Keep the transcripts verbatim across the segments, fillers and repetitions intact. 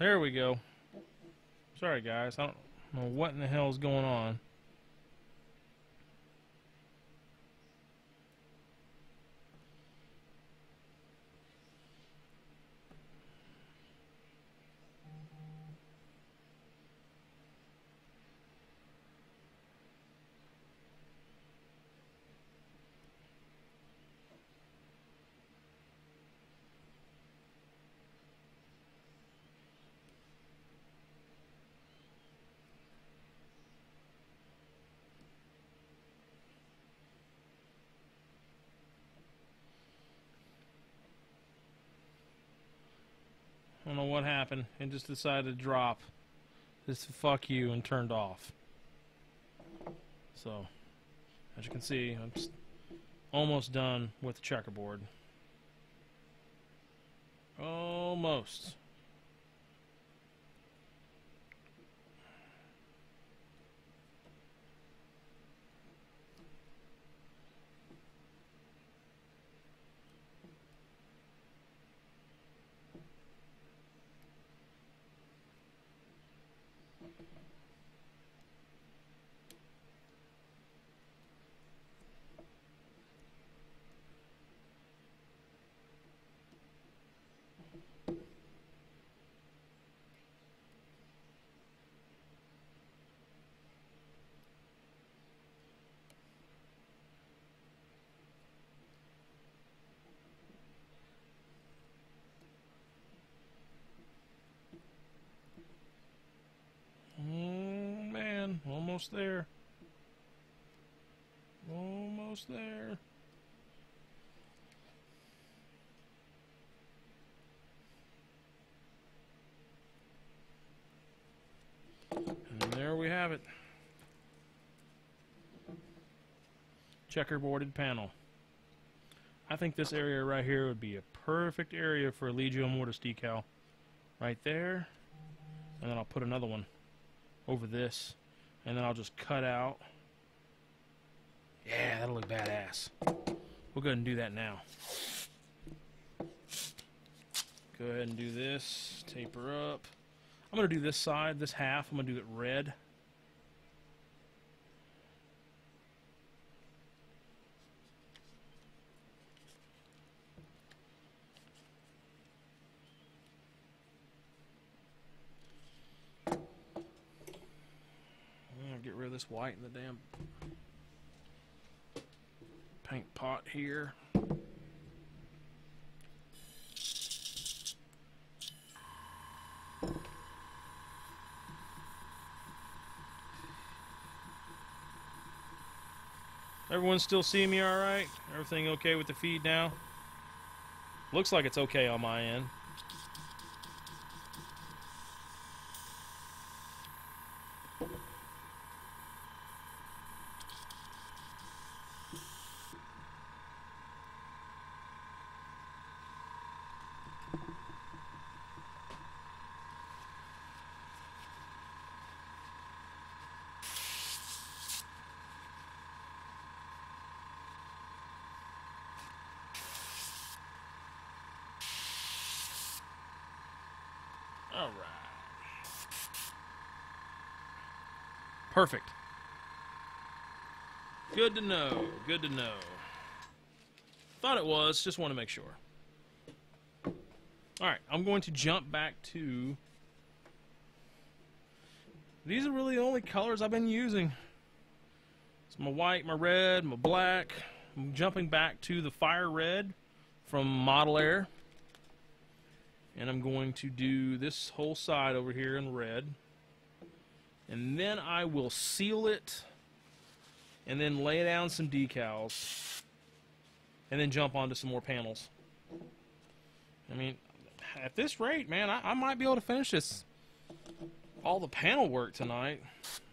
there we go. Sorry, guys. I don't know what in the hell is going on. I don't know what happened. It just decided to drop. Just fuck you and turned off. So, as you can see, I'm almost done with the checkerboard. Almost. Almost there. Almost there. And there we have it. Checkerboarded panel. I think this area right here would be a perfect area for a Legio Mortis decal. Right there. And then I'll put another one over this. And then I'll just cut out. Yeah, that'll look badass. We'll go ahead and do that now. Go ahead and do this. Taper up. I'm going to do this side, this half. I'm going to do it red. Get rid of this white in the damn paint pot here. Everyone still see me all right? Everything okay with the feed now? Looks like it's okay on my end. All right. Perfect. Good to know. Good to know. Thought it was. Just want to make sure. All right. I'm going to jump back to... These are really the only colors I've been using. It's my white, my red, my black. I'm jumping back to the fire red from Model Air. And I'm going to do this whole side over here in red. And then I will seal it. And then lay down some decals. And then jump onto some more panels. I mean, at this rate, man, I, I might be able to finish this. All the panel work tonight.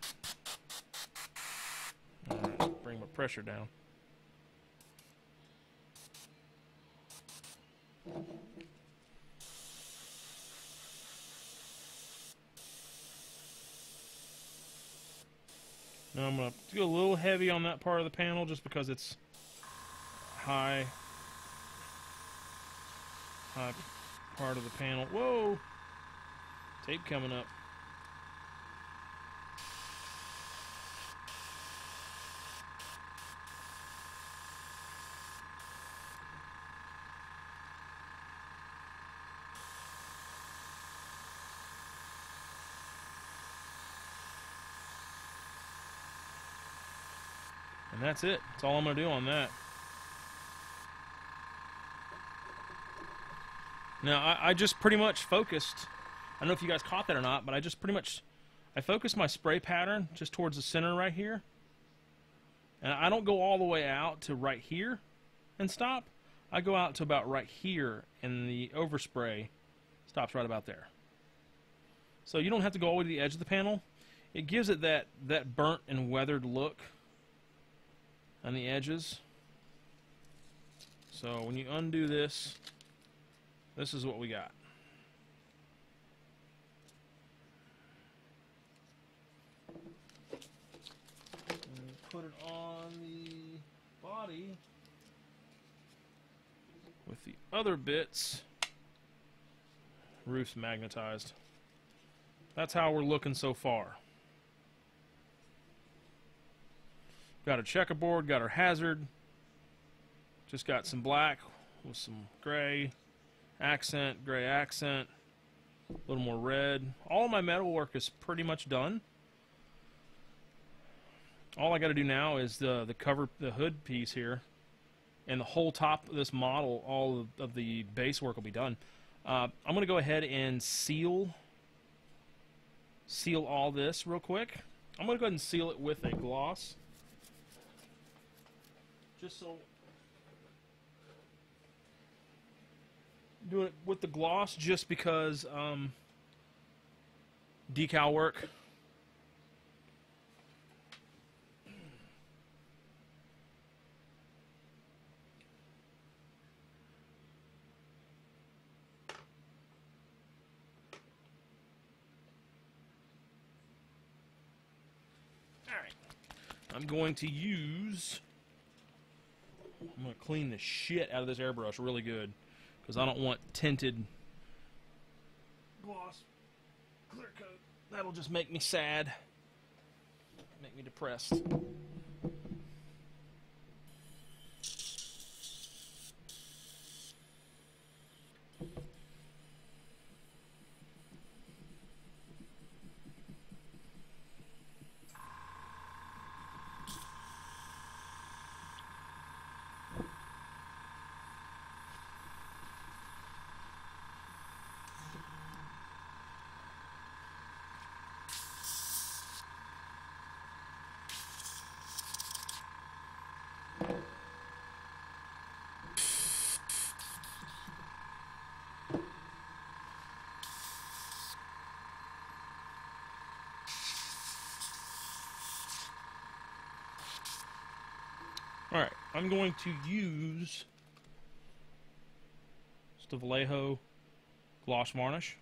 Alright, bring my pressure down. Now I'm going to go a little heavy on that part of the panel just because it's high, high part of the panel. Whoa! Tape coming up. And that's it. That's all I'm going to do on that. Now, I, I just pretty much focused. I don't know if you guys caught that or not, but I just pretty much, I focused my spray pattern just towards the center right here. And I don't go all the way out to right here and stop. I go out to about right here, and the overspray stops right about there. So you don't have to go all the way to the edge of the panel. It gives it that, that burnt and weathered look on the edges. So when you undo this, this is what we got. And put it on the body with the other bits. Roof's magnetized. That's how we're looking so far. Got a checkerboard, got our hazard. Just got some black with some gray accent, gray accent, a little more red. All of my metal work is pretty much done. All I got to do now is the the cover, the hood piece here, and the whole top of this model. All of, of the base work will be done. Uh, I'm going to go ahead and seal seal all this real quick. I'm going to go ahead and seal it with a gloss, just so. Doing it with the gloss just because um, decal work. Alright. I'm going to use... I'm going to clean the shit out of this airbrush really good, because I don't want tinted gloss clear coat. That'll just make me sad, make me depressed. Alright, I'm going to use just a Vallejo gloss varnish.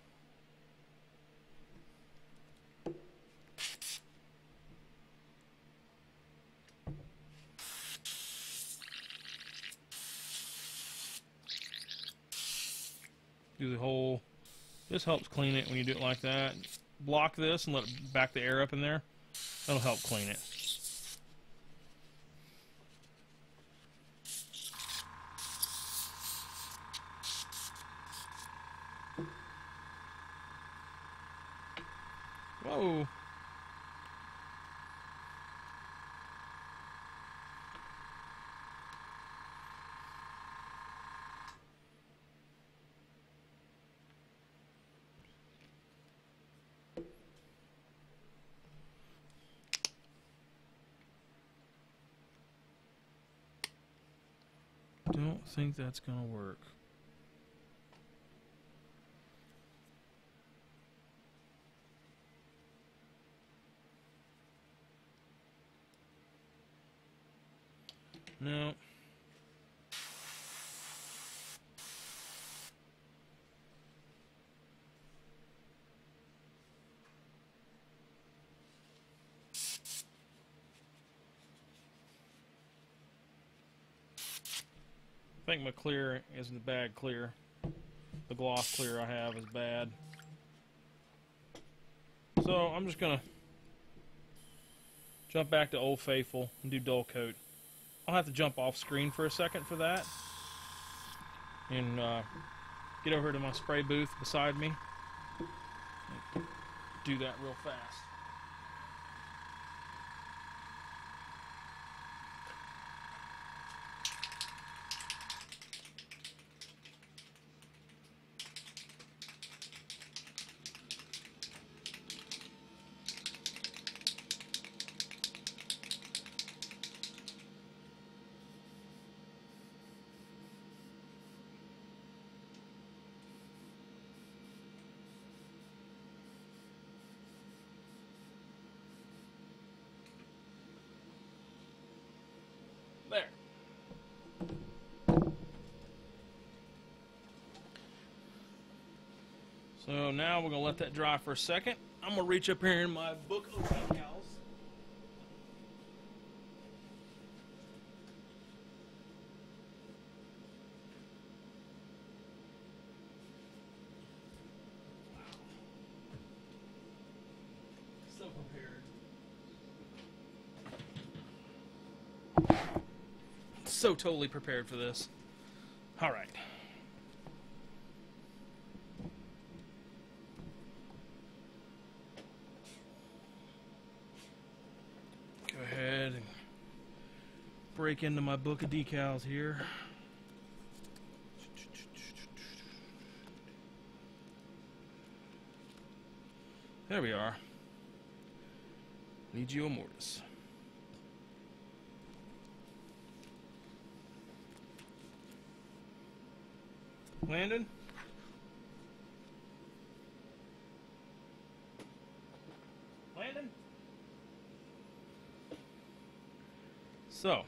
Do the whole, this helps clean it when you do it like that. Block this and let it back the air up in there. That'll help clean it. Whoa. Don't think that's gonna work. No. I think my clear isn't the bad clear. The gloss clear I have is bad. So I'm just gonna jump back to Old Faithful and do dull coat. I'll have to jump off screen for a second for that, and uh, get over to my spray booth beside me. Do that real fast. There. So now we're going to let that dry for a second. I'm going to reach up here in my book of decals. So prepared. So totally prepared for this. All right. Go ahead and break into my book of decals here. There we are. Legio Mortis. Landon? Landon? So,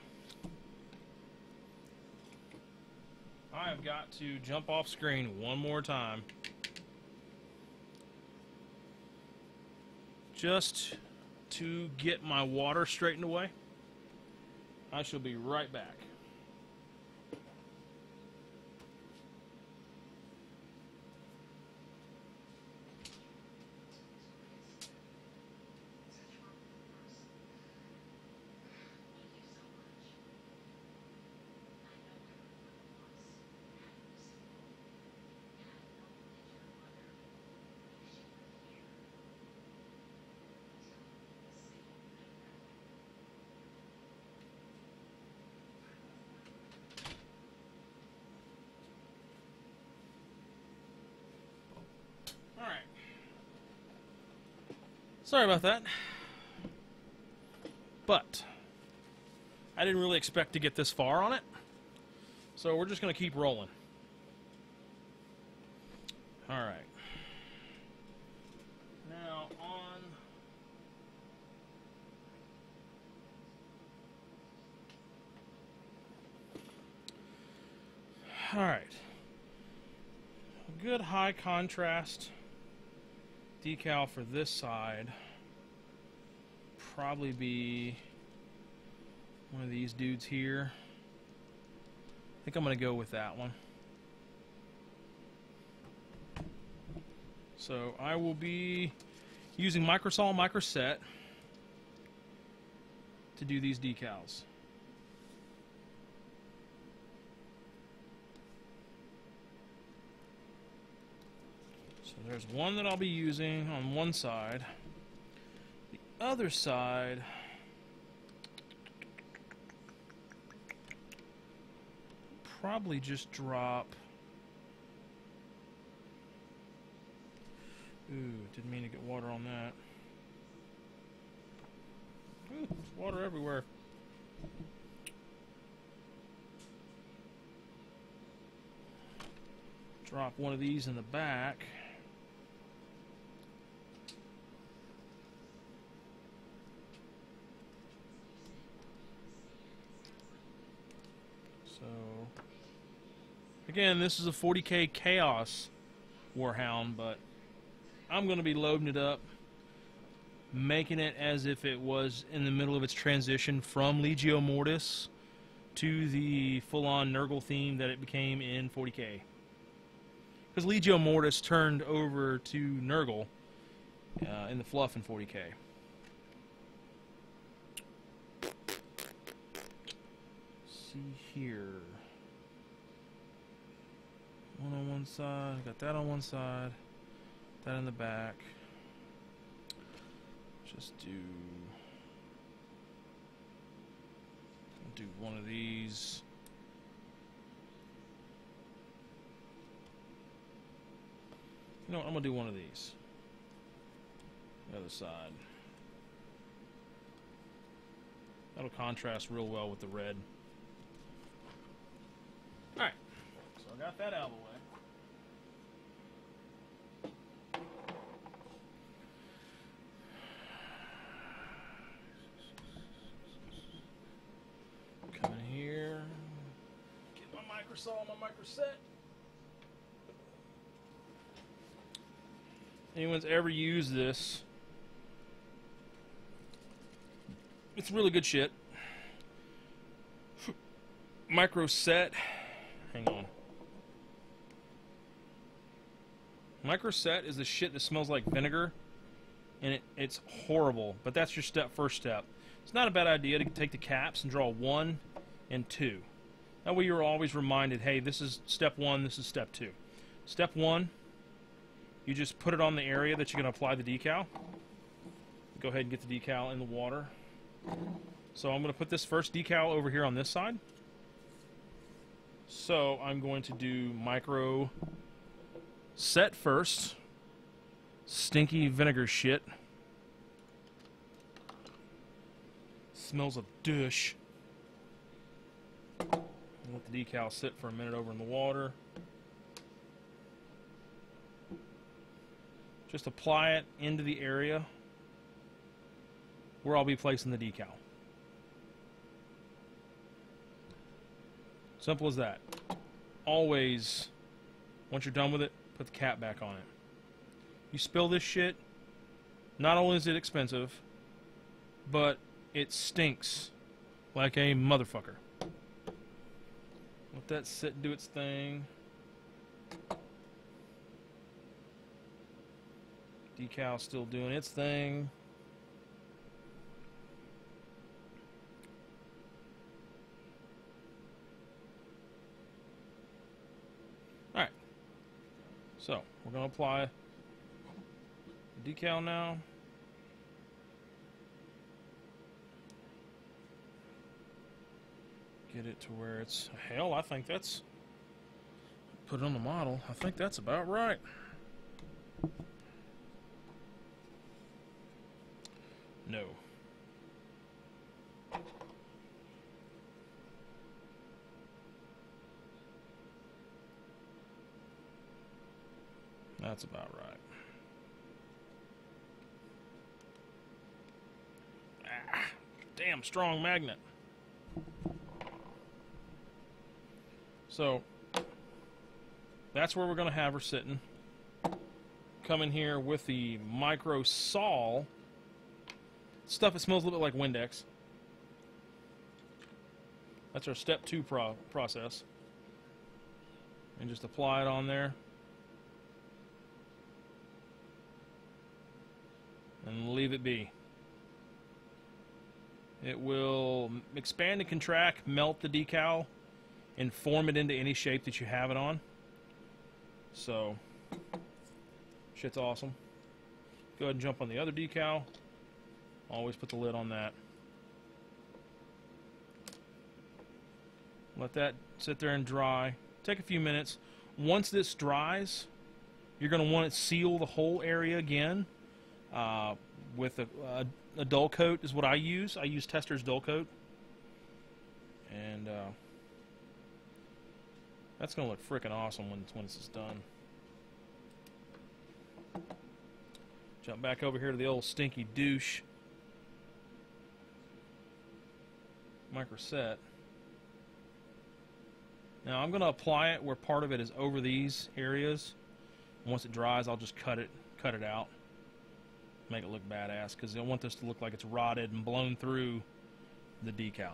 I have got to jump off screen one more time. Just to get my water straightened away. I shall be right back. Alright. Sorry about that. But I didn't really expect to get this far on it. So we're just going to keep rolling. Alright. Now on... Alright. A good high contrast decal for this side probably be one of these dudes here. I think I'm going to go with that one. So I will be using Microsol Microset to do these decals. So there's one that I'll be using on one side. The other side, probably just drop. Ooh, didn't mean to get water on that. Ooh, there's water everywhere. Drop one of these in the back. So, again, this is a forty K Chaos Warhound, but I'm going to be loading it up, making it as if it was in the middle of its transition from Legio Mortis to the full-on Nurgle theme that it became in forty K. Because Legio Mortis turned over to Nurgle uh, in the fluff in forty K. See here. One on one side, got that on one side, that in the back. Just do do one of these. You know what, I'm gonna do one of these. The other side. That'll contrast real well with the red. Alright, so I got that out of the way. Come in here, get my microsaw, my microset. Anyone's ever used this, it's really good shit. Microset, hang on. Microset is the shit that smells like vinegar, and it, it's horrible, but that's your step first step. It's not a bad idea to take the caps and draw one and two. That way you're always reminded, hey, this is step one, this is step two. Step one, you just put it on the area that you're going to apply the decal. Go ahead and get the decal in the water. So I'm going to put this first decal over here on this side. So I'm going to do micro set first. Stinky vinegar shit. Smells of douche. Let the decal sit for a minute over in the water. Just apply it into the area where I'll be placing the decal. Simple as that. Always, once you're done with it, put the cap back on it. You spill this shit, not only is it expensive, but it stinks like a motherfucker. Let that sit and do its thing. Decal still doing its thing. Alright. So, we're going to apply the decal now. Get it to where it's... Hell, I think that's... Put it on the model. I think that's about right. No. That's about right. Ah, damn strong magnet. So, that's where we're going to have her sitting. Come in here with the micro saw. Stuff that smells a little bit like Windex. That's our step two pro process. And just apply it on there. And leave it be. It will expand and contract, melt the decal, and form it into any shape that you have it on. So, shit's awesome. Go ahead and jump on the other decal. Always put the lid on that. Let that sit there and dry. Take a few minutes. Once this dries, you're going to want to seal the whole area again uh, with a, a, a dull coat is what I use. I use Tester's dull coat. And uh, that's going to look freaking awesome when, when this is done. Jump back over here to the old stinky douche. Microset. Now I'm going to apply it where part of it is over these areas. Once it dries, I'll just cut it, cut it out, make it look badass. Because I want this to look like it's rotted and blown through the decal.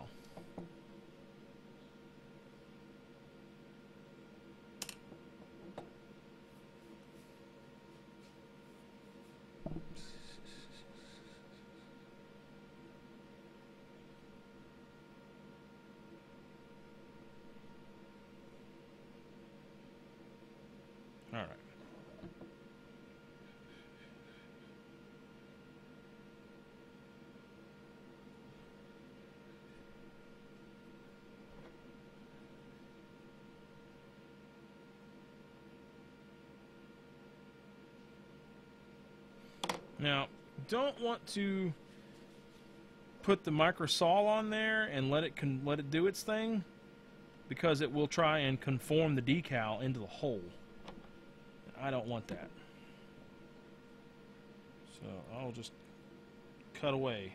All right. Now, don't want to put the microsol on there and let it con let it do its thing, because it will try and conform the decal into the hole. I don't want that. So I'll just cut away.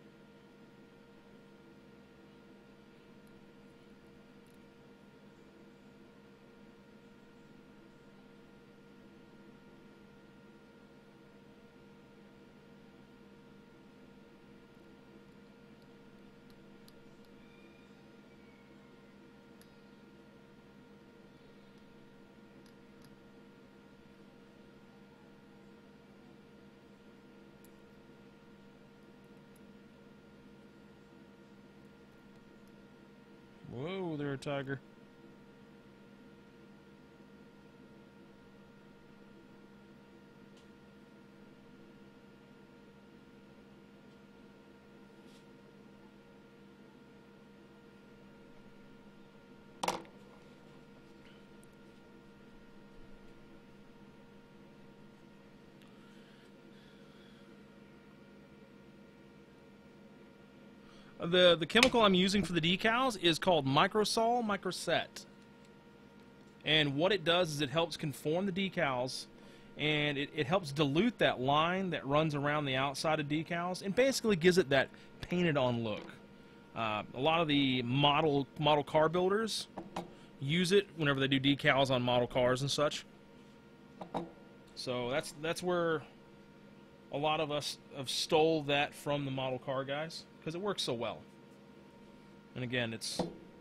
Whoa there, tiger. The, the chemical I'm using for the decals is called Microsol Microset. And what it does is it helps conform the decals, and it, it helps dilute that line that runs around the outside of decals, and basically gives it that painted on look. Uh, a lot of the model, model car builders use it whenever they do decals on model cars and such. So that's, that's where a lot of us have stole that from the model car guys, because it works so well. And again, it's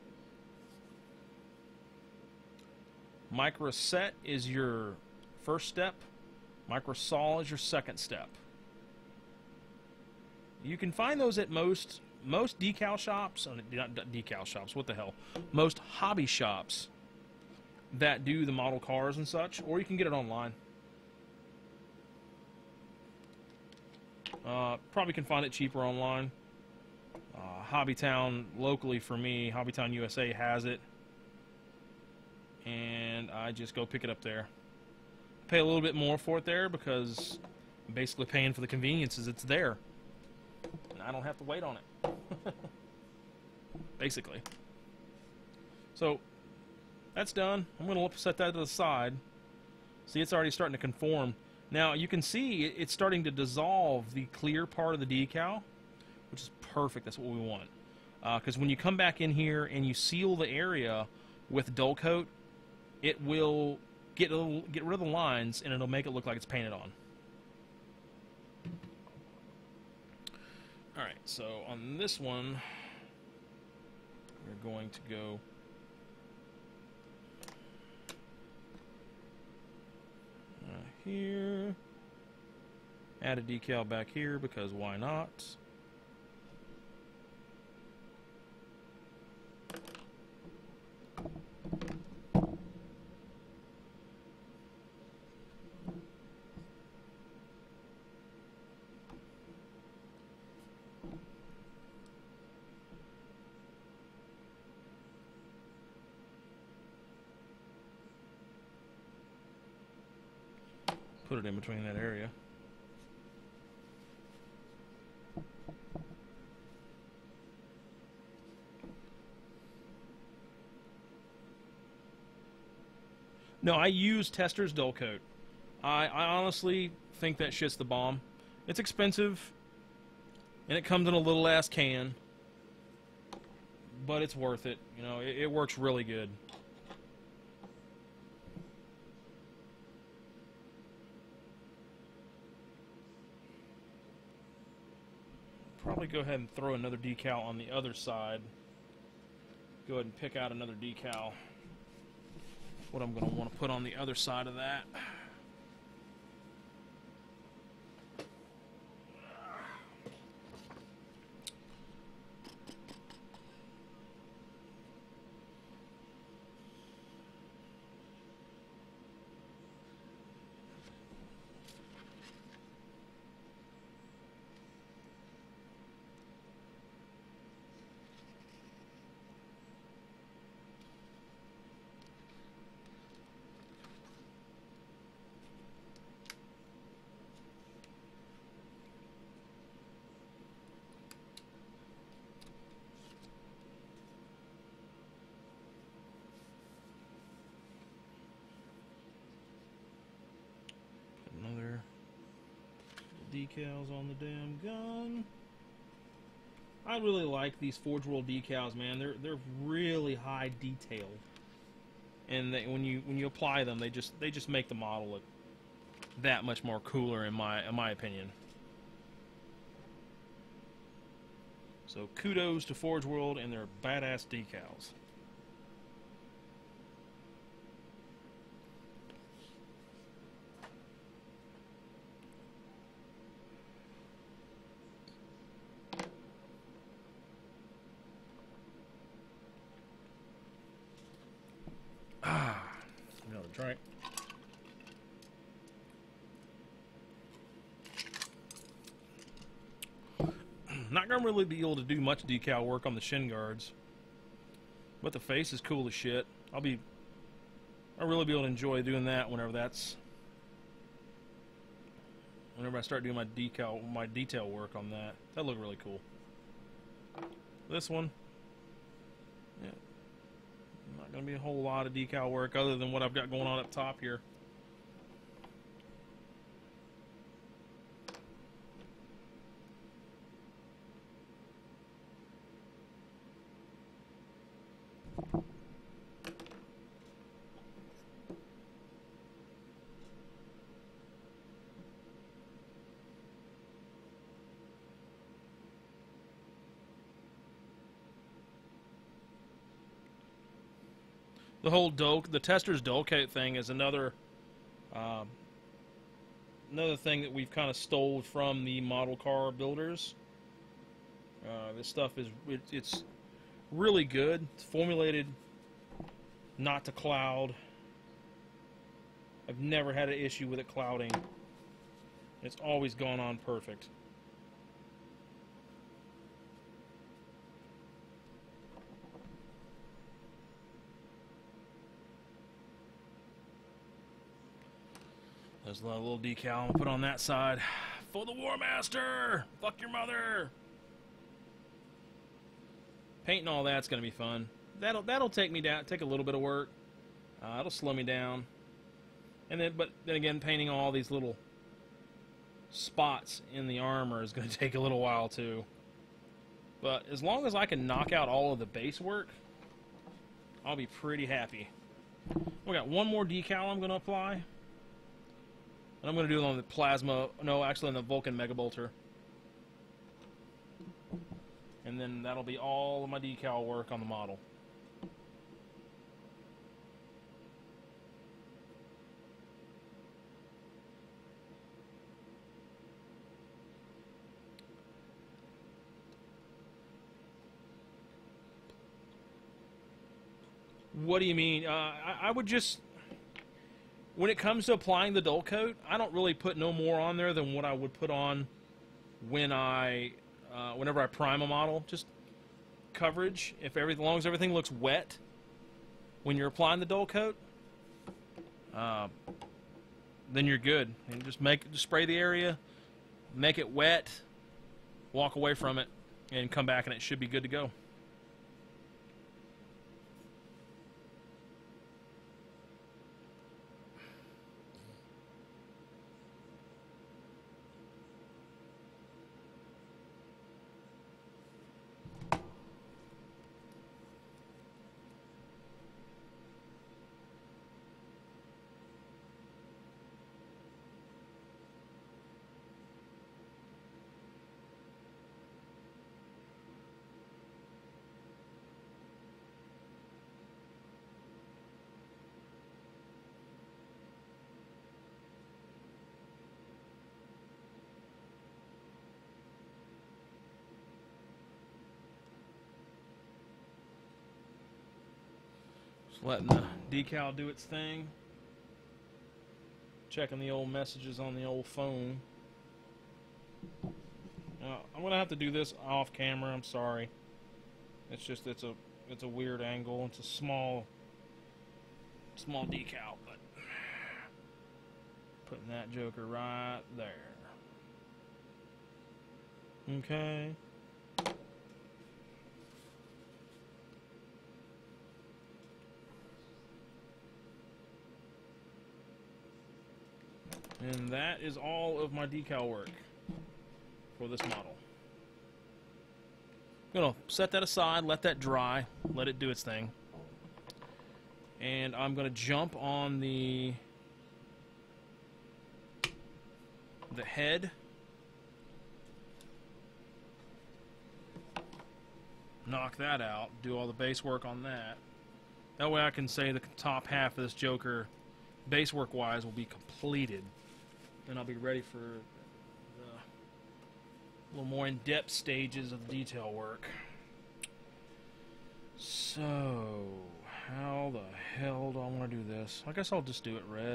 Microset is your first step, Microsol is your second step. You can find those at most most decal shops, not decal shops, what the hell, most hobby shops that do the model cars and such, or you can get it online. Uh, probably can find it cheaper online. Uh, Hobbytown, locally for me, Hobbytown U S A has it. And I just go pick it up there. Pay a little bit more for it there because I'm basically paying for the conveniences. It's there. And I don't have to wait on it. Basically. So, that's done. I'm going to set that to the side. See, it's already starting to conform. Now, you can see it's starting to dissolve the clear part of the decal, which is perfect. That's what we want. Because uh, when you come back in here and you seal the area with dull coat, it will get, a, get rid of the lines, and it'll make it look like it's painted on. Alright, so on this one, we're going to go here, add a decal back here because why not? Put it in between that area. No, I use Tester's Dull Coat. I, I honestly think that shit's the bomb. It's expensive, and it comes in a little ass can, but it's worth it. You know, it, it works really good. Probably go ahead and throw another decal on the other side. Go ahead and pick out another decal. What I'm going to want to put on the other side of that. decals on the damn gun. I really like these Forge World decals, man. They're they're really high detail, and they, when you when you apply them, they just they just make the model look that much more cooler in my in my opinion. So kudos to Forge World and their badass decals. Ah, another drink. Not gonna really be able to do much decal work on the shin guards, but the face is cool as shit. I'll be, I'll really be able to enjoy doing that whenever that's, whenever I start doing my decal, my detail work on that. That look really cool. This one, yeah, not gonna be a whole lot of decal work other than what I've got going on up top here. The whole dull, the tester's dull coat thing is another, um, another thing that we've kind of stole from the model car builders. Uh, this stuff is it, it's really good. It's formulated not to cloud. I've never had an issue with it clouding. It's always gone on perfect. There's a little decal I'm gonna put on that side. For the War Master! Fuck your mother! Painting all that's gonna be fun. That'll that'll take me down, take a little bit of work. Uh, it'll slow me down. And then, but then again, painting all these little spots in the armor is gonna take a little while too. But as long as I can knock out all of the base work, I'll be pretty happy. We got one more decal I'm gonna apply. And I'm going to do it on the plasma, no, actually on the Vulcan Mega Bolter. And then that'll be all of my decal work on the model. What do you mean? Uh, I, I would just... When it comes to applying the dull coat, I don't really put no more on there than what I would put on when I, uh, whenever I prime a model. Just coverage. If every, as long as everything looks wet when you're applying the dull coat, uh, then you're good. And just make, just spray the area, make it wet, walk away from it, and come back, and it should be good to go. Letting the decal do its thing. Checking the old messages on the old phone. Now, I'm gonna have to do this off camera. I'm sorry. It's just it's a it's a weird angle. It's a small small decal, but putting that joker right there. Okay. And that is all of my decal work. for this model. I'm going to set that aside, let that dry, let it do its thing. And I'm going to jump on the the head. Knock that out, do all the base work on that. That way I can say the top half of this Joker, base work wise, will be completed. Then I'll be ready for the little more in-depth stages of the detail work. So, how the hell do I want to do this? I guess I'll just do it red.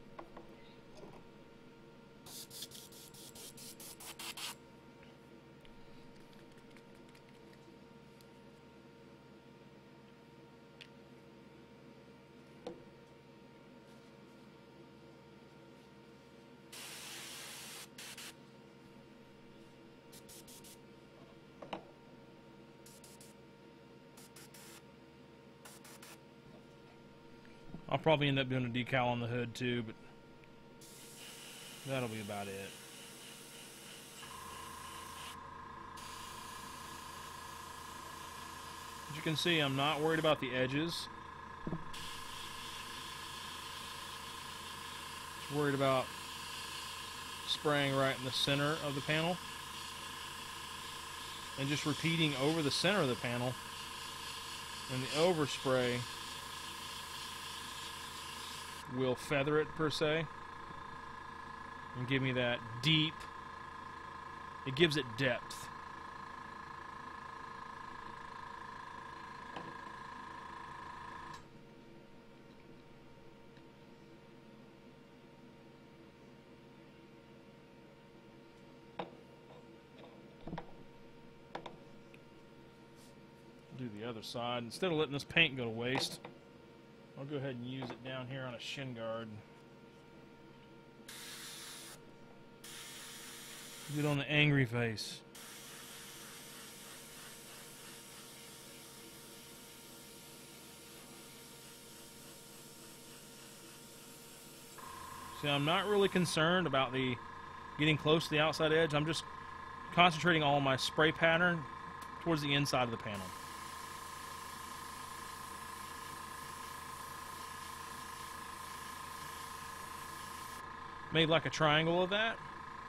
I'll probably end up doing a decal on the hood too, but that'll be about it. As you can see, I'm not worried about the edges. Just worried about spraying right in the center of the panel and just repeating over the center of the panel, and the overspray will feather it per se and give me that deep, it gives it depth. Do the other side instead of letting this paint go to waste. I'll go ahead and use it down here on a shin guard. Get on the angry face. See, I'm not really concerned about the getting close to the outside edge. I'm just concentrating all my spray pattern towards the inside of the panel. Made like a triangle of that.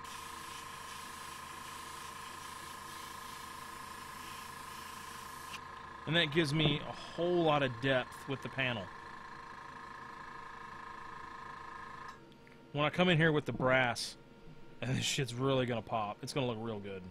And that gives me a whole lot of depth with the panel. When I come in here with the brass, and this shit's really gonna pop. It's gonna look real good.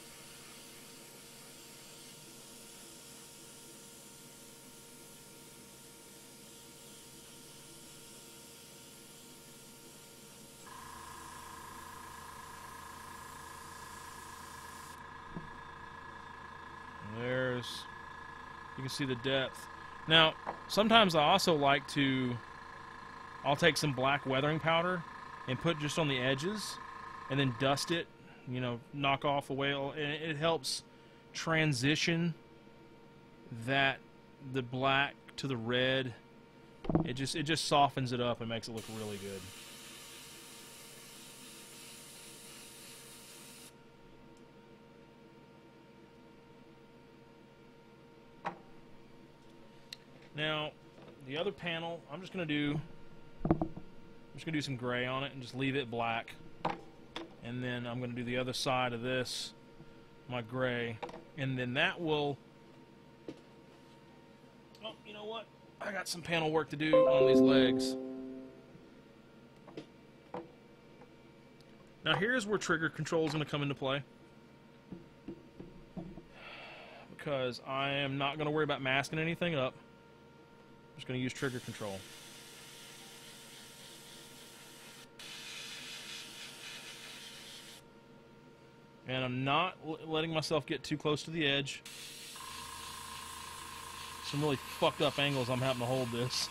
There's, you can see the depth. Now, sometimes I also like to, I'll take some black weathering powder and put just on the edges and then dust it, you know, knock off away, and it helps transition that, the black to the red. It just, it just softens it up and makes it look really good. Now, the other panel, I'm just going to do, I'm just going to do some gray on it and just leave it black. And then I'm going to do the other side of this, my gray. And then that will, oh, you know what? I got some panel work to do on these legs. Now here's where trigger control is going to come into play. Because I am not going to worry about masking anything up. I'm just going to use trigger control. And I'm not letting myself get too close to the edge. Some really fucked up angles I'm having to hold this.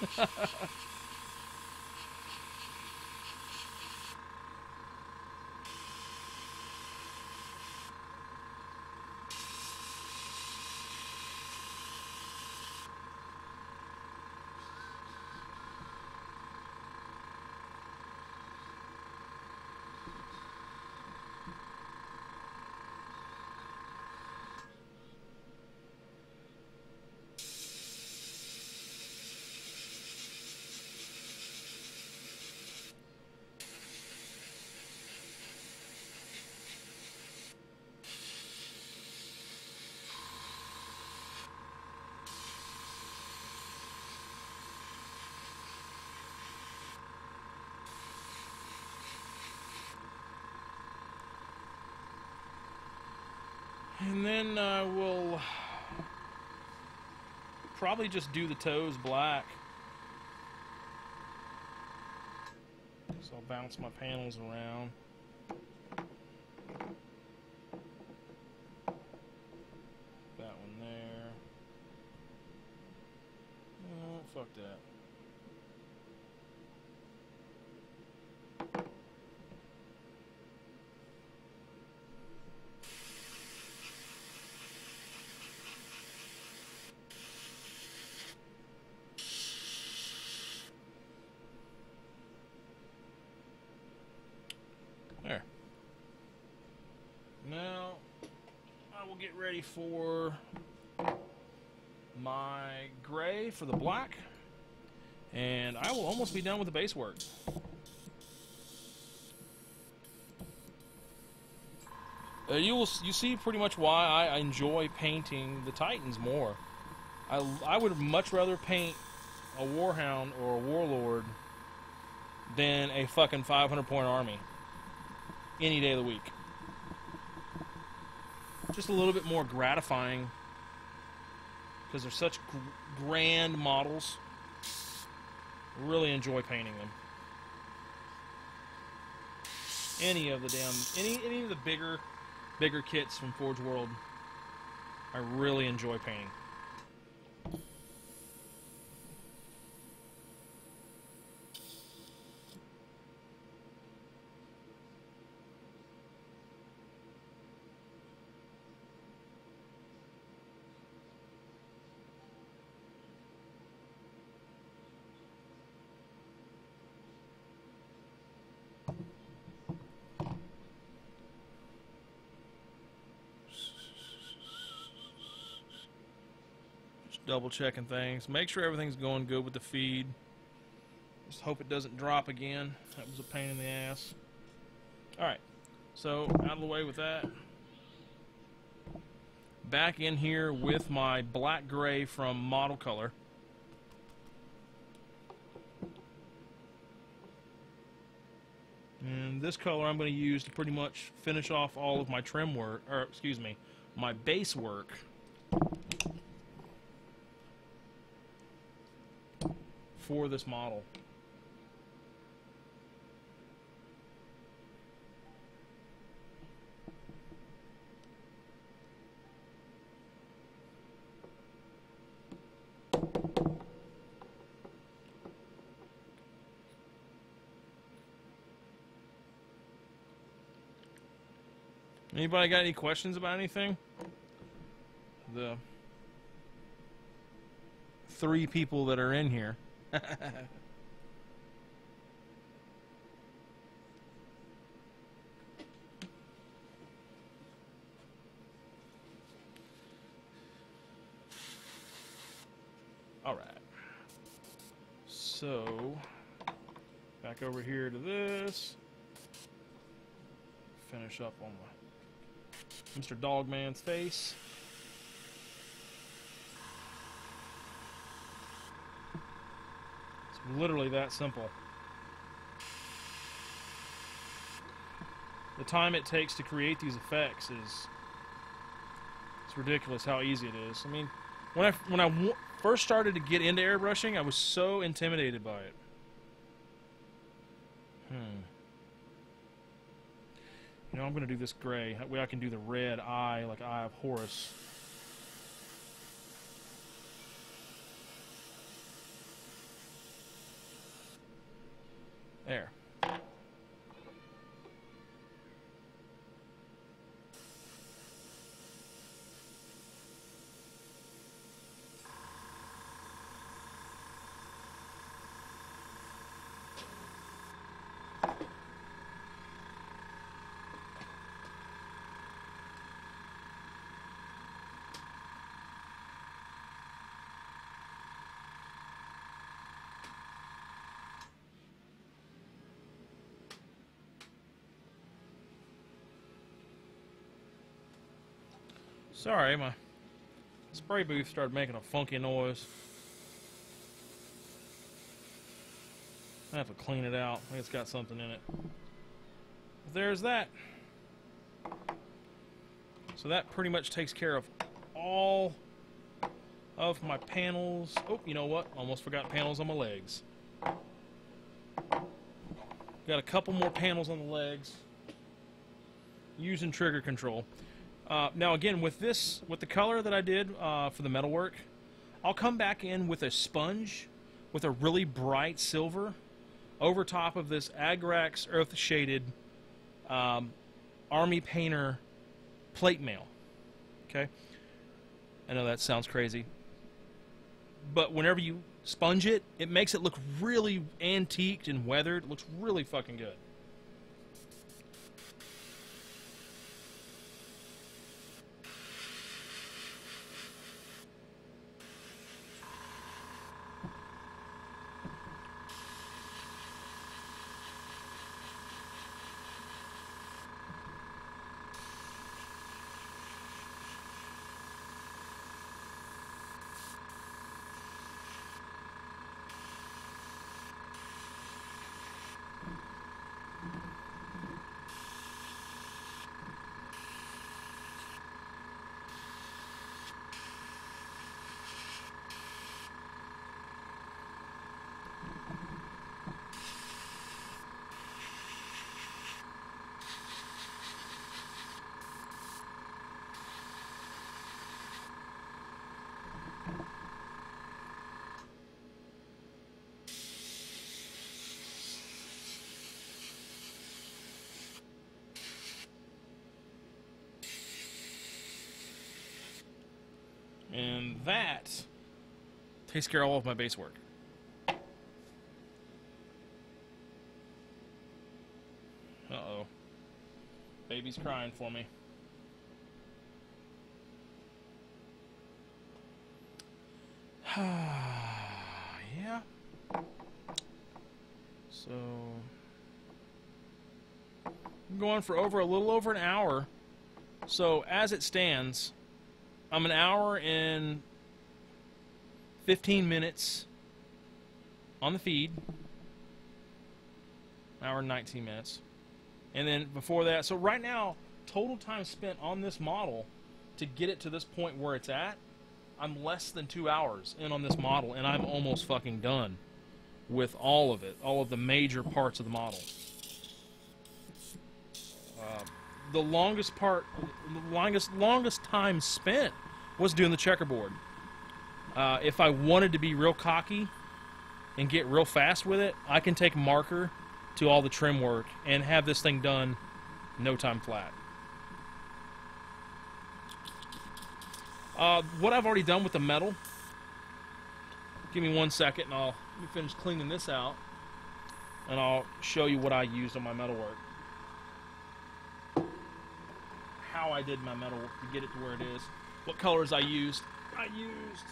And then I uh, will probably just do the toes black. So I'll bounce my panels around. That one there. Oh, fuck that. There. Now, I will get ready for my gray for the black, and I will almost be done with the base work. Uh, you will you see pretty much why I enjoy painting the Titans more. I, I would much rather paint a warhound or a warlord than a fucking five hundred point army any day of the week. Just a little bit more gratifying because they're such gr grand models. Really enjoy painting them. Any of the damn any any of the bigger bigger kits from Forge World, I really enjoy painting. Double checking things. Make sure everything's going good with the feed. Just hope it doesn't drop again. That was a pain in the ass. Alright. So, out of the way with that. Back in here with my black gray from Model Color. And this color I'm going to use to pretty much finish off all of my trim work, or excuse me, my base work. For this model. Anybody got any questions about anything? The three people that are in here. All right. So, back over here to this. Finish up on my Mister Dogman's face. Literally that simple. The time it takes to create these effects is it's ridiculous how easy it is. I mean, when I when I w first started to get into airbrushing, I was so intimidated by it. Hmm. You know, I'm going to do this gray. That way I can do the red eye like Eye of Horus. There. Sorry, my spray booth started making a funky noise. I have to clean it out. I think it's got something in it. But there's that. So that pretty much takes care of all of my panels. Oh, you know what? Almost forgot panels on my legs. Got a couple more panels on the legs using trigger control. Uh, now again, with this, with the color that I did uh, for the metalwork, I'll come back in with a sponge with a really bright silver over top of this Agrax Earth Shaded um, Army Painter plate mail. Okay? I know that sounds crazy. But whenever you sponge it, it makes it look really antiqued and weathered. It looks really fucking good. And that takes care of all of my base work. Uh-oh. Baby's crying for me. Yeah. So I'm going for over a little over an hour. So as it stands, I'm an hour and fifteen minutes on the feed. An hour and nineteen minutes. And then before that, so right now, total time spent on this model to get it to this point where it's at, I'm less than two hours in on this model, and I'm almost fucking done with all of it, all of the major parts of the model. Uh, the longest part, the longest, longest time spent was doing the checkerboard. Uh, if I wanted to be real cocky and get real fast with it, I can take marker to all the trim work and have this thing done no time flat. Uh, what I've already done with the metal, give me one second and I'll let me finish cleaning this out and I'll show you what I used on my metalwork. How I did my metalwork to get it to where it is. What colors I used. I used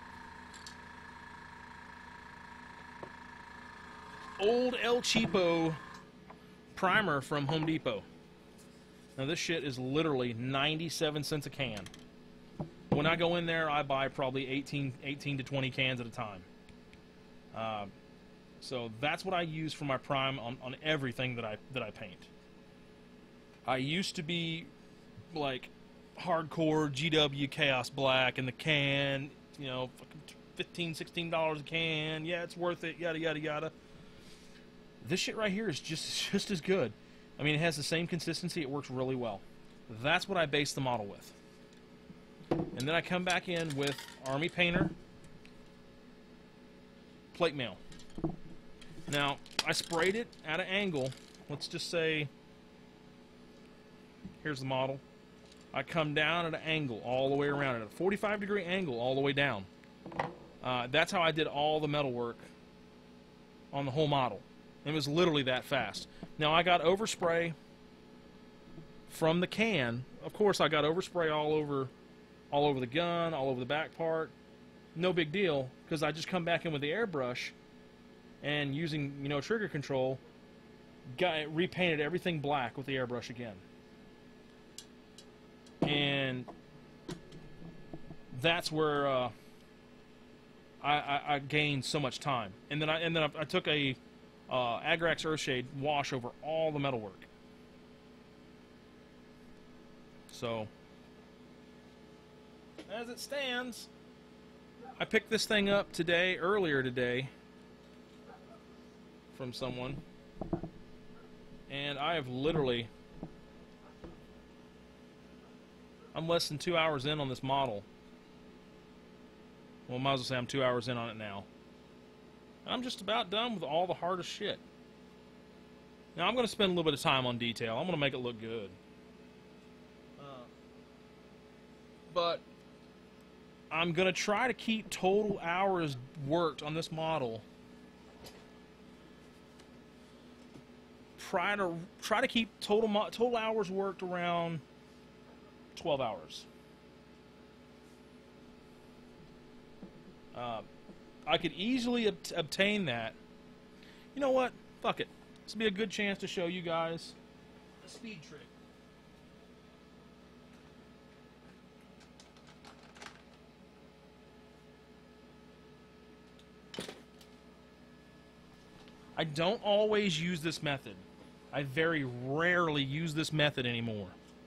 old El Cheapo primer from Home Depot. Now this shit is literally ninety-seven cents a can. When I go in there, I buy probably eighteen, eighteen to twenty cans at a time. Uh, so that's what I use for my prime on, on everything that I that I paint. I used to be like hardcore G W Chaos Black in the can, you know, fifteen, sixteen dollars a can. Yeah, it's worth it. Yada yada yada. This shit right here is just just as good. I mean, it has the same consistency. It works really well. That's what I base the model with. And then I come back in with Army Painter plate mail. Now, I sprayed it at an angle. Let's just say, here's the model. I come down at an angle all the way around it, at a forty-five degree angle all the way down. Uh, that's how I did all the metal work on the whole model. It was literally that fast. Now, I got overspray from the can. Of course, I got overspray all over all over the gun, all over the back part. No big deal, because I just come back in with the airbrush and using, you know, trigger control, got repainted everything black with the airbrush again. And that's where uh, I, I, I gained so much time. And then I and then I, I took a uh, Agrax Earthshade wash over all the metalwork. So as it stands, I picked this thing up today, earlier today, from someone, and I have literally, I'm less than two hours in on this model. Well, might as well say I'm two hours in on it now. I'm just about done with all the hardest shit. Now I'm going to spend a little bit of time on detail. I'm going to make it look good. Uh, but I'm going to try to keep total hours worked on this model. Try to try to keep total total hours worked around twelve hours. Uh, I could easily ob obtain that. You know what? Fuck it. This will be a good chance to show you guys a speed trick. I don't always use this method. I very rarely use this method anymore.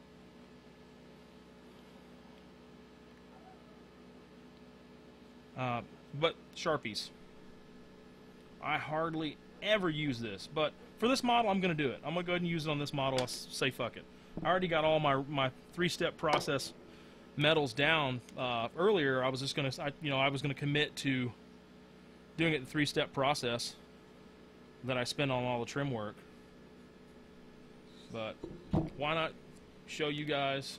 Uh, but Sharpies. I hardly ever use this, but for this model I'm going to do it. I'm going to go ahead and use it on this model. I'll say fuck it. I already got all my my three-step process metals down. Uh, earlier I was just going to, you know, I was going to commit to doing it the three-step process that I spend on all the trim work. But why not show you guys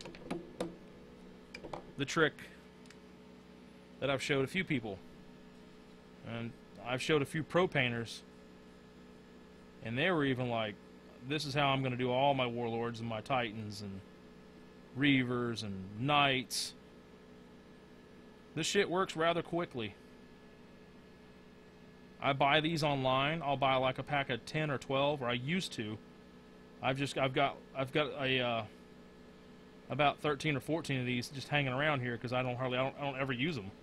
the trick that I've showed a few people, and I've showed a few pro painters, and they were even like, this is how I'm going to do all my warlords and my titans and reavers and knights. This shit works rather quickly. I buy these online. I'll buy like a pack of ten or twelve, or I used to. I've just I've got I've got a uh, about thirteen or fourteen of these just hanging around here because I don't hardly I don't, I don't ever use them.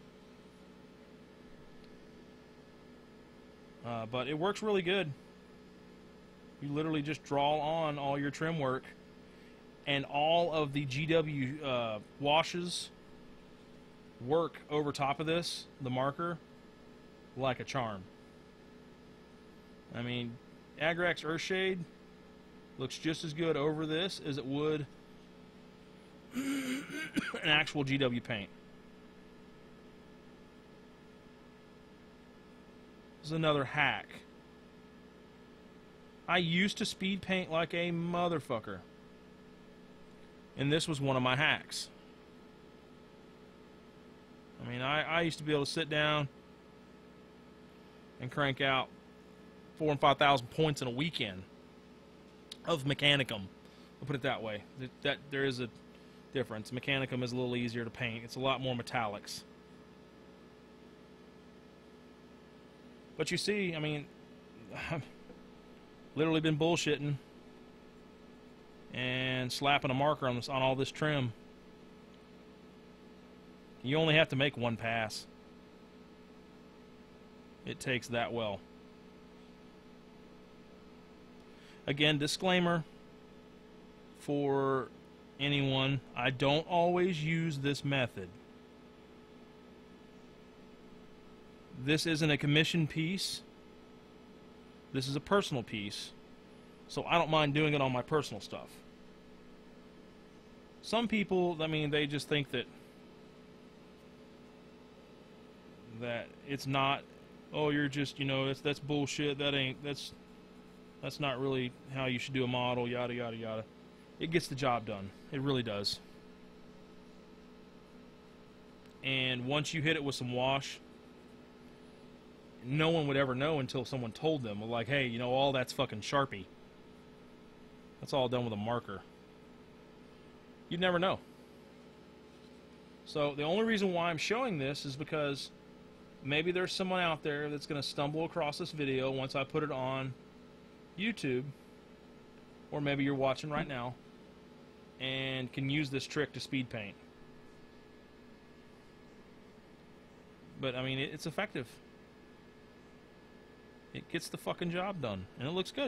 Uh, but it works really good. You literally just draw on all your trim work, and all of the G W uh, washes work over top of this, the marker, like a charm. I mean, Agrax Earthshade looks just as good over this as it would an actual G W paint. This is another hack. I used to speed paint like a motherfucker, and this was one of my hacks. I mean, I, I used to be able to sit down and crank out four and five thousand points in a weekend of Mechanicum. I'll put it that way. That, that there is a difference. Mechanicum is a little easier to paint. It's a lot more metallics. But you see, I mean, I've literally been bullshitting and slapping a marker on this on all this trim. You only have to make one pass. It takes that well. Again, disclaimer for anyone, I don't always use this method. This isn't a commission piece. This is a personal piece. So I don't mind doing it on my personal stuff. Some people, I mean, they just think that that it's not, oh, you're just, you know, that's that's bullshit. That ain't that's that's not really how you should do a model, yada yada yada. It gets the job done. It really does. And once you hit it with some wash, no one would ever know until someone told them, like, hey, you know, all that's fucking Sharpie. That's all done with a marker. You'd never know. So the only reason why I'm showing this is because maybe there's someone out there that's going to stumble across this video once I put it on YouTube, or maybe you're watching right now and can use this trick to speed paint. But I mean, it, it's effective. It gets the fucking job done, and it looks good.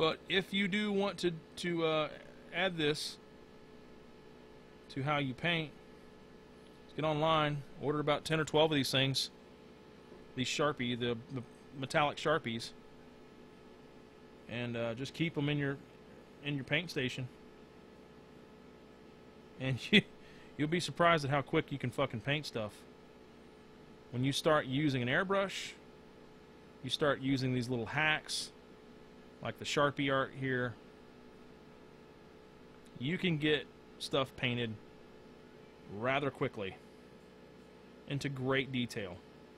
But if you do want to, to uh, add this to how you paint, get online, order about ten or twelve of these things, these Sharpie, the, the metallic Sharpies, and uh, just keep them in your in your paint station, and you, you'll be surprised at how quick you can fucking paint stuff. When you start using an airbrush, you start using these little hacks like the Sharpie art here, you can get stuff painted rather quickly into great detail.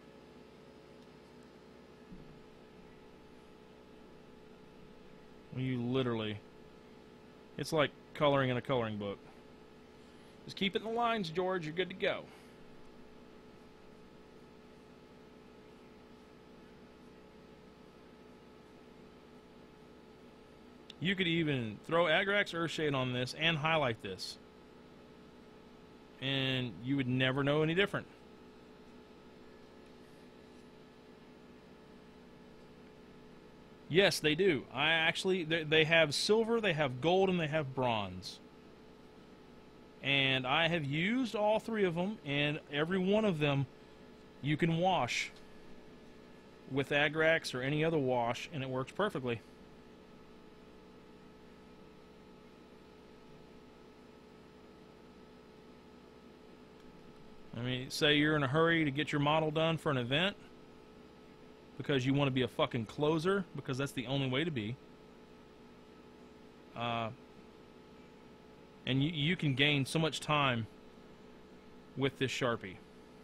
You literally, it's like coloring in a coloring book. Just keep it in the lines, George, you're good to go. You could even throw Agrax Earthshade on this and highlight this, and you would never know any different. Yes, they do. I actually, they, they have silver, they have gold, and they have bronze. And I have used all three of them, and every one of them you can wash with Agrax or any other wash, and it works perfectly. I mean, say you're in a hurry to get your model done for an event because you want to be a fucking closer, because that's the only way to be. Uh, and you, you can gain so much time with this Sharpie.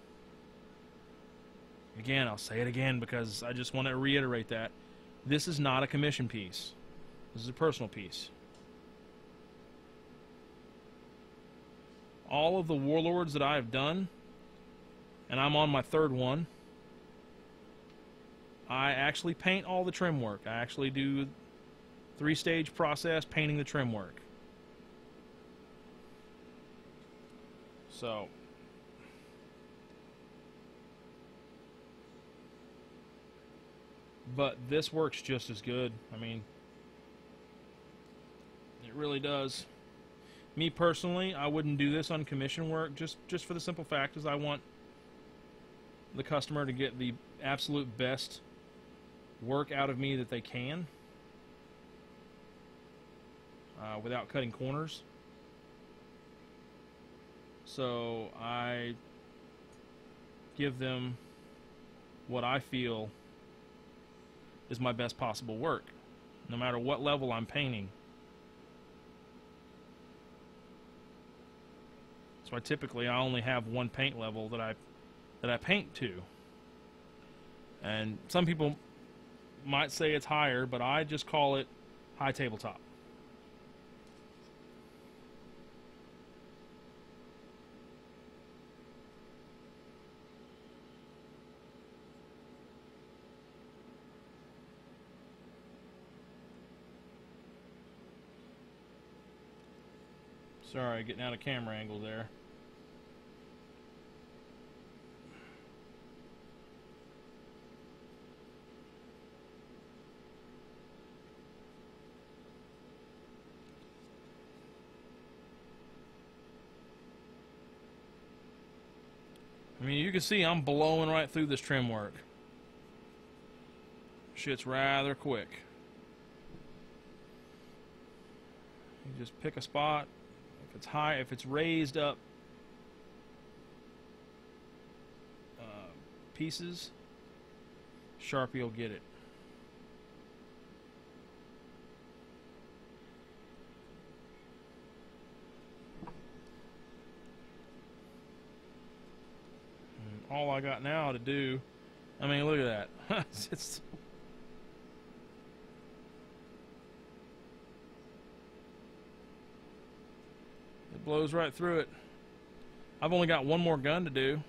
Again, I'll say it again because I just want to reiterate that. This is not a commission piece. This is a personal piece. All of the warlords that I have done, and I'm on my third one, I actually paint all the trim work. I actually do three-stage process painting the trim work. So, but this works just as good. I mean, it really does. Me personally, I wouldn't do this on commission work just just for the simple fact is I want the customer to get the absolute best work out of me that they can uh, without cutting corners. So I give them what I feel is my best possible work, no matter what level I'm painting. So I typically I only have one paint level that I that I paint to. And some people might say it's higher, but I just call it high tabletop. Sorry, getting out of camera angle there. I mean, you can see I'm blowing right through this trim work. Shit's rather quick. You just pick a spot. If it's high, if it's raised up uh, pieces, Sharpie will get it. And all I got now to do, I mean, look at that. It's blows right through it. I've only got one more gun to do,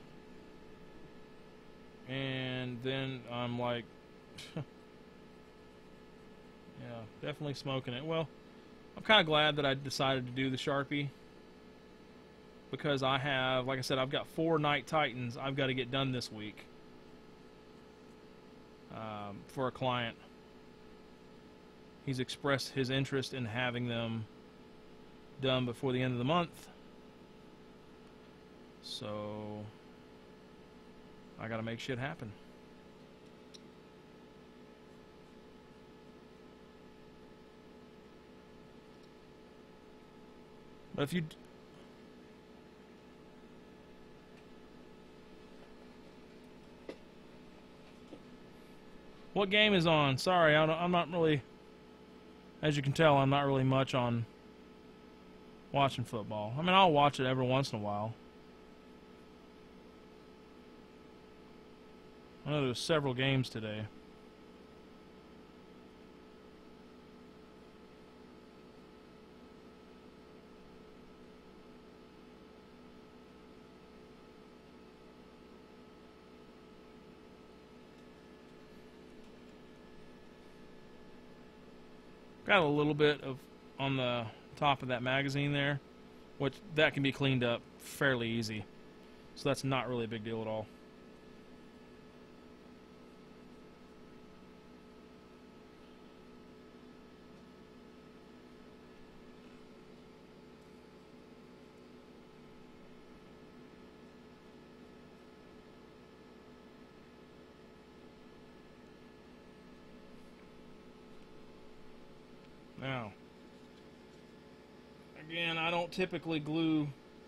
and then I'm like, yeah, definitely smoking it. Well, I'm kind of glad that I decided to do the Sharpie, because I have, like I said, I've got four Night Titans I've got to get done this week um, for a client. he's expressed his interest in having them done before the end of the month. So I gotta make shit happen. But if you what game is on? Sorry, I don't, I'm not really, as you can tell, I'm not really much on watching football. I mean, I'll watch it every once in a while. I know there's several games today. Got a little bit of on the top of that magazine there, which that can be cleaned up fairly easy. So that's not really a big deal at all. Now, again, I don't typically glue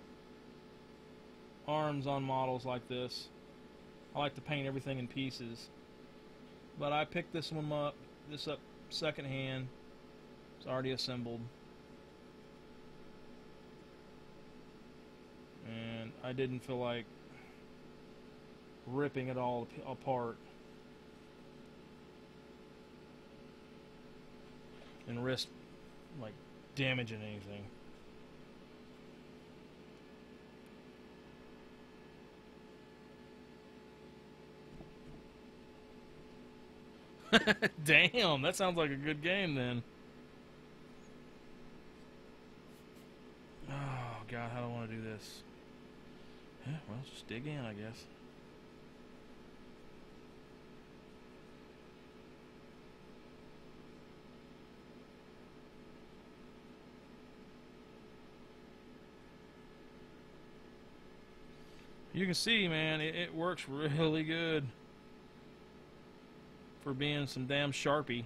arms on models like this. I like to paint everything in pieces. But I picked this one up, this up secondhand. It's already assembled. And I didn't feel like ripping it all apart and risk like damaging anything. Damn, that sounds like a good game then. Oh God, how do I want to do this? Yeah, well, just dig in, I guess. You can see, man, it, it works really good for being some damn Sharpie.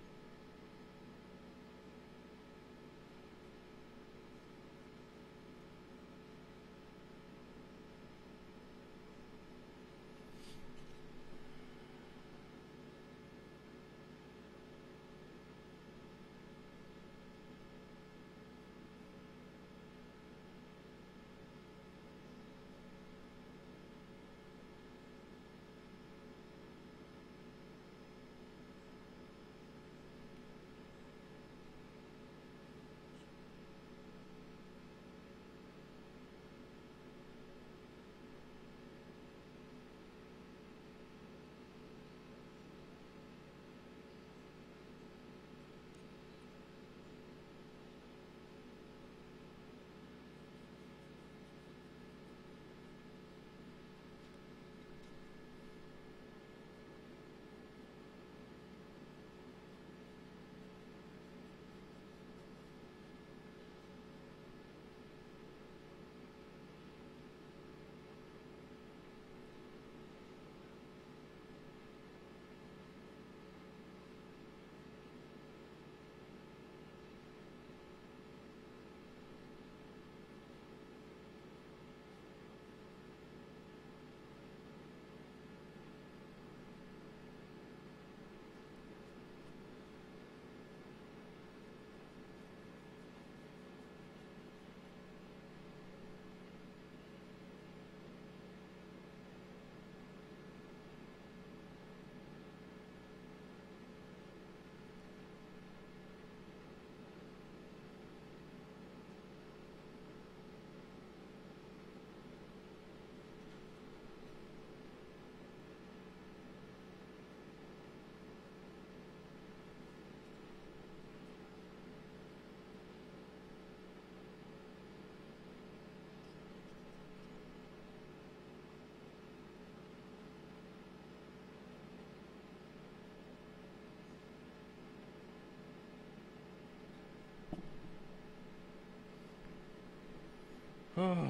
Now,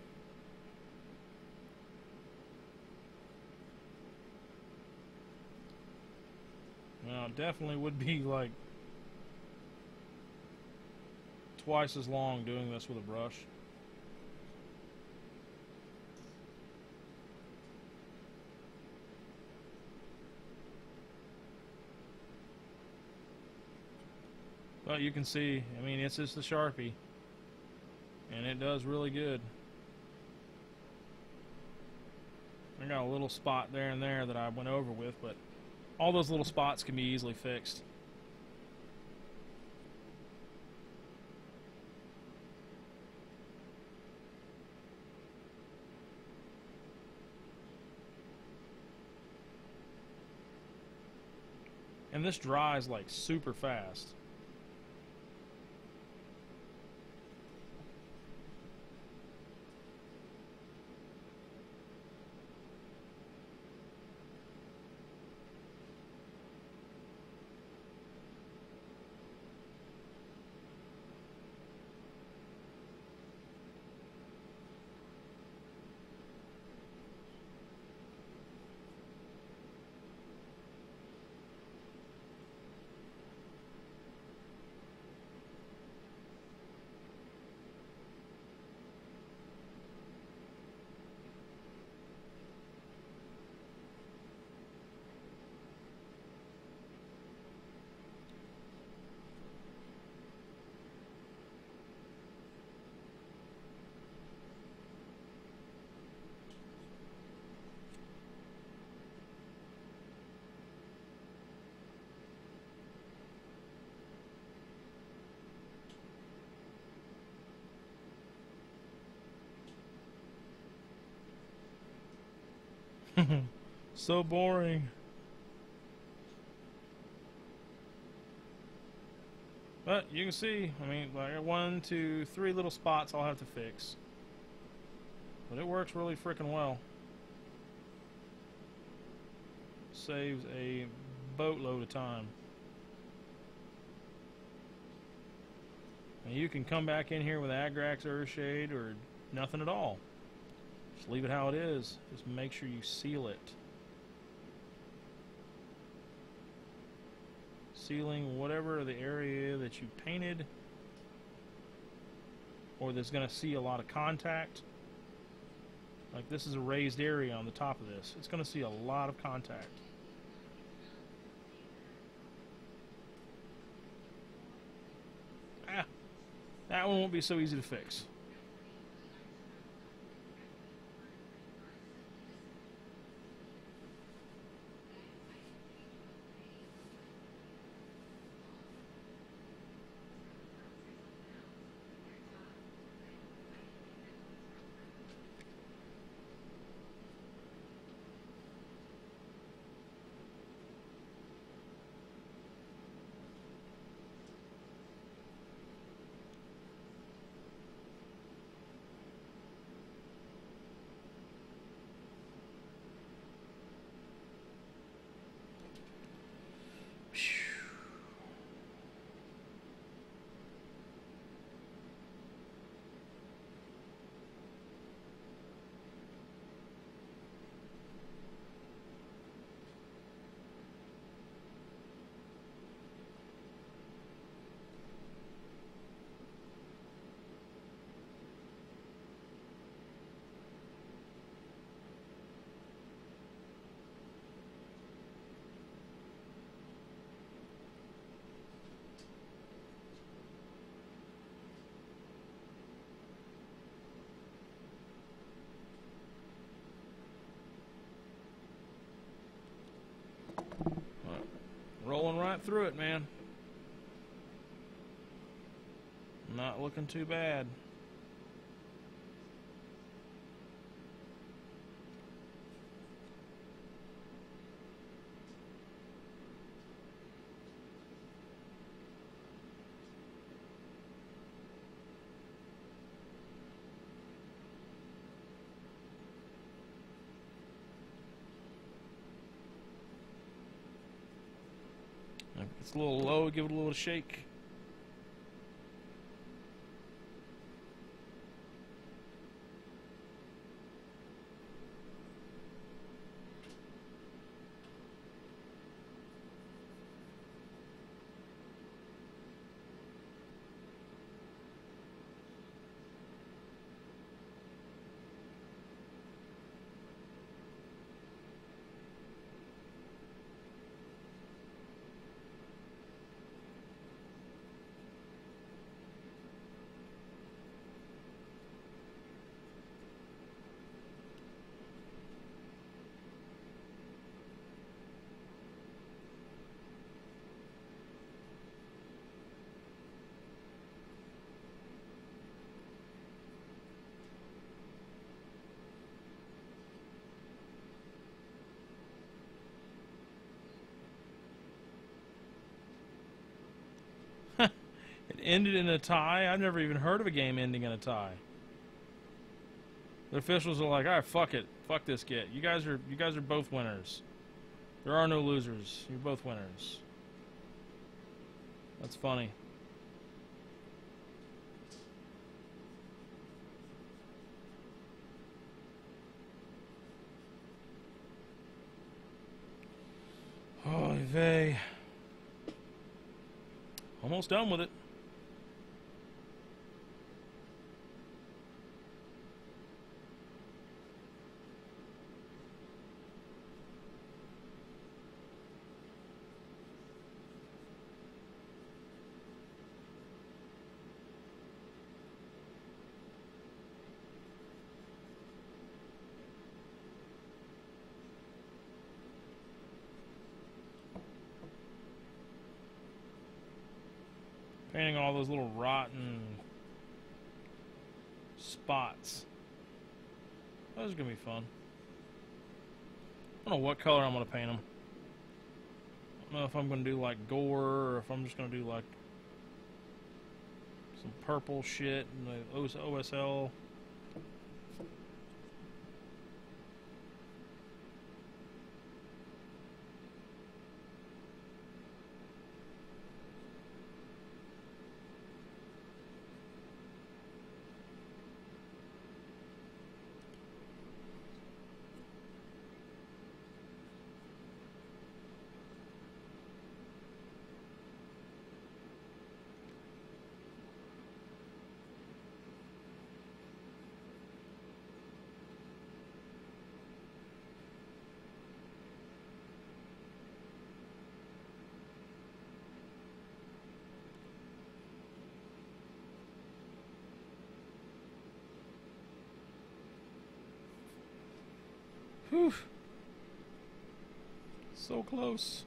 it definitely would be like twice as long doing this with a brush. But you can see, I mean, it's just the Sharpie, and it does really good. I got a little spot there and there that I went over with, but all those little spots can be easily fixed. And this dries like super fast. So boring. But you can see, I mean, I got one, two, three little spots I'll have to fix. But it works really freaking well. Saves a boatload of time. And you can come back in here with Agrax Earthshade or nothing at all. Just leave it how it is. Just make sure you seal it. Sealing whatever the area that you painted or that's going to see a lot of contact. Like this is a raised area on the top of this. It's going to see a lot of contact. Ah, that one won't be so easy to fix. Rolling right through it, man. Not looking too bad. If it's a little low, give it a little shake. ended in a tie. I've never even heard of a game ending in a tie. The officials are like, all right, fuck it, fuck this kid. You guys are you guys are both winners. There are no losers. You're both winners. That's funny. Oy vey. Almost done with it. Painting all those little rotten spots. That is going to be fun. I don't know what color I'm going to paint them. I don't know if I'm going to do like gore or if I'm just going to do like some purple shit and the O S L. Whew. So close.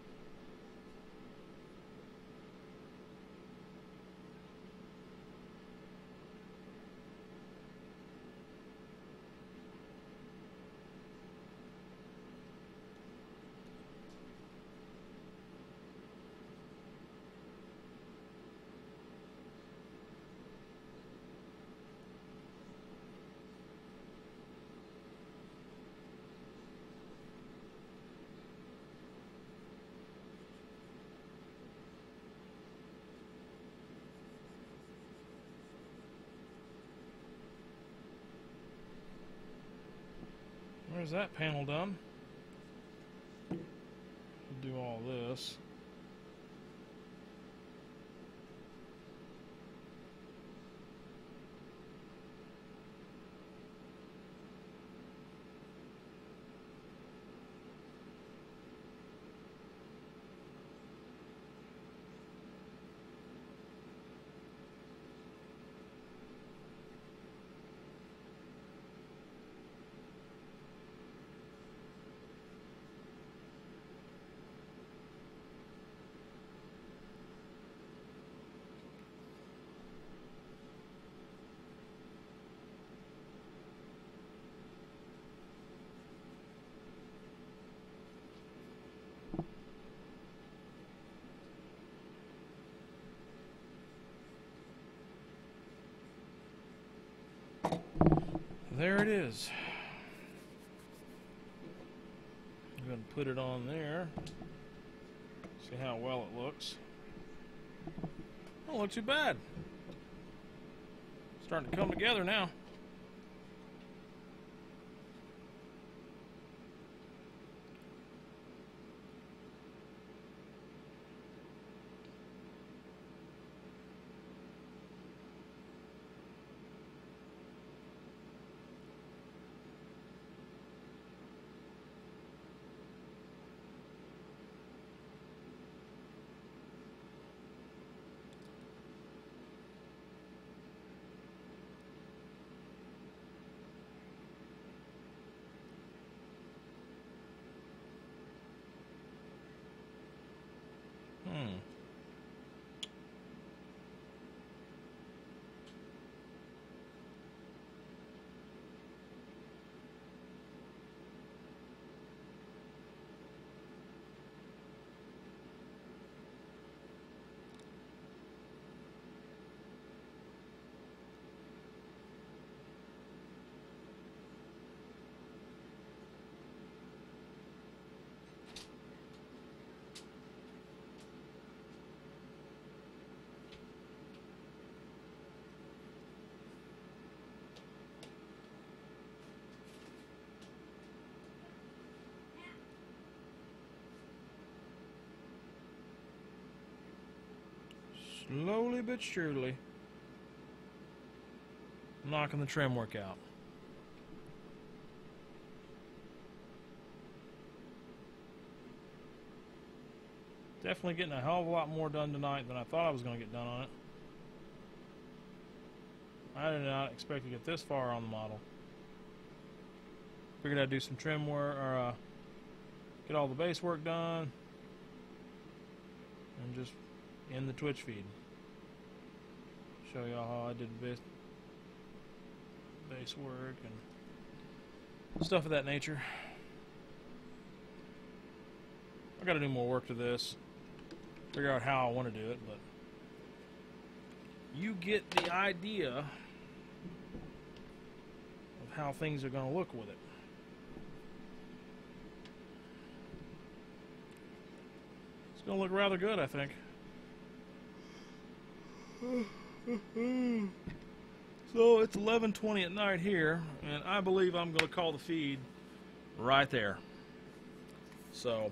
There's that panel done. Do all this. There it is. I'm going to put it on there. See how well it looks. Don't look too bad. Starting to come together now. Slowly but surely, knocking the trim work out. Definitely getting a hell of a lot more done tonight than I thought I was going to get done on it. I did not expect to get this far on the model. Figured I'd do some trim work, or uh, get all the base work done, and just end the Twitch feed. Show y'all how I did base, base work and stuff of that nature. I got to do more work to this. Figure out how I want to do it, but you get the idea of how things are going to look with it. It's going to look rather good, I think. So it's eleven twenty at night here, and I believe I'm going to call the feed right there. So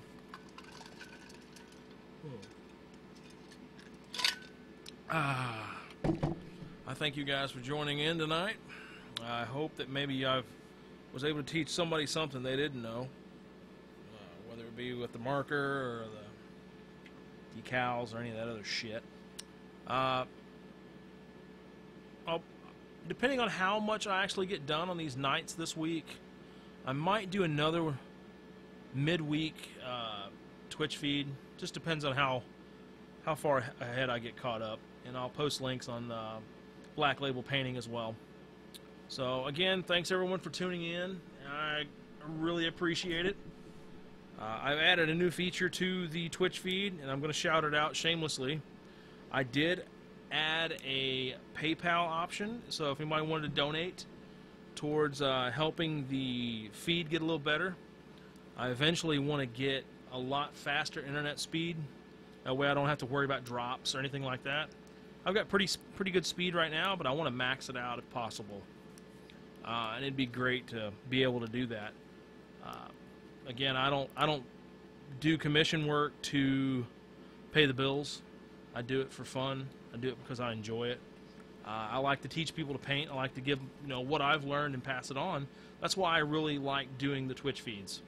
ah, I thank you guys for joining in tonight. I hope that maybe I was able to teach somebody something they didn't know, uh, whether it be with the marker or the decals or any of that other shit. Uh, I'll, depending on how much I actually get done on these nights this week, I might do another midweek uh, Twitch feed. Just depends on how how far ahead I get caught up, and I'll post links on uh, Black Label Painting as well. So again, thanks everyone for tuning in. I really appreciate it. Uh, I've added a new feature to the Twitch feed, and I'm going to shout it out shamelessly. I did add a PayPal option, so if anybody wanted to donate towards uh, helping the feed get a little better, I eventually want to get a lot faster internet speed. That way I don't have to worry about drops or anything like that. I've got pretty pretty good speed right now, but I want to max it out if possible. Uh, and it'd be great to be able to do that. Uh, again, I don't I don't do commission work to pay the bills. I do it for fun. I do it because I enjoy it. Uh, I like to teach people to paint. I like to give you know what I've learned and pass it on. That's why I really like doing the Twitch feeds.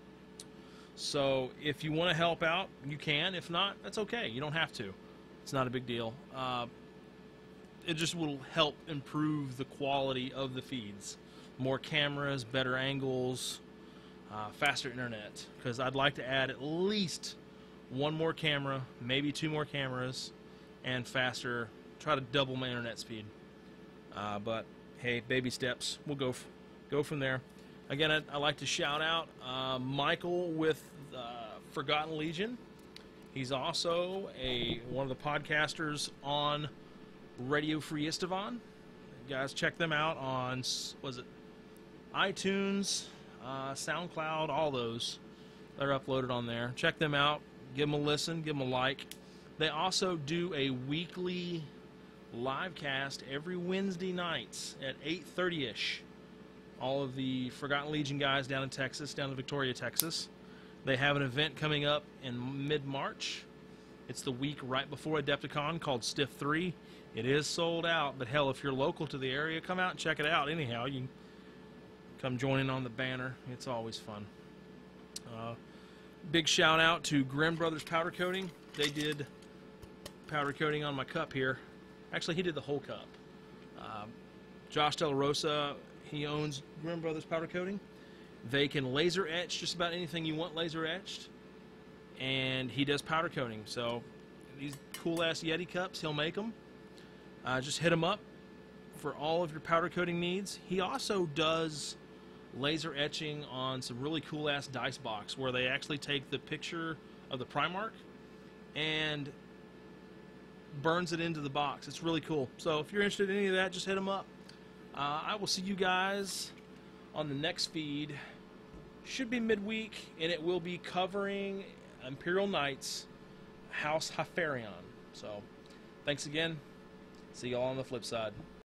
So if you want to help out, you can. If not, that's okay. You don't have to. It's not a big deal. Uh, it just will help improve the quality of the feeds. More cameras, better angles, uh, faster internet. Because I'd like to add at least one more camera, maybe two more cameras, and faster. Try to double my internet speed. Uh, but hey, baby steps. We'll go f go from there. Again, I'd, I'd like to shout out uh, Michael with uh, Forgotten Legion. He's also a one of the podcasters on Radio Free Istvan. Guys, check them out on, was it iTunes, uh, SoundCloud, all those. They're uploaded on there. Check them out. Give them a listen. Give them a like. They also do a weekly live cast every Wednesday nights at eight thirty-ish. All of the Forgotten Legion guys down in Texas, down in Victoria, Texas. They have an event coming up in mid-March. It's the week right before Adepticon called Stiff three. It is sold out, but hell, if you're local to the area, come out and check it out. Anyhow, you can come join in on the banner. It's always fun. Uh, big shout out to Grimm Brothers Powder Coating. They did powder coating on my cup here. Actually, he did the whole cup. Uh, Josh De La Rosa, he owns Grimm Brothers Powder Coating. They can laser etch just about anything you want laser etched, and he does powder coating. So these cool ass Yeti cups, he'll make them. Uh, just hit him up for all of your powder coating needs. He also does laser etching on some really cool ass dice box where they actually take the picture of the Primarch and burns it into the box. It's really cool. So if you're interested in any of that, just hit him up. Uh, I will see you guys on the next feed. Should be midweek, and it will be covering Imperial Knights House Hyperion. So, thanks again. See y'all on the flip side.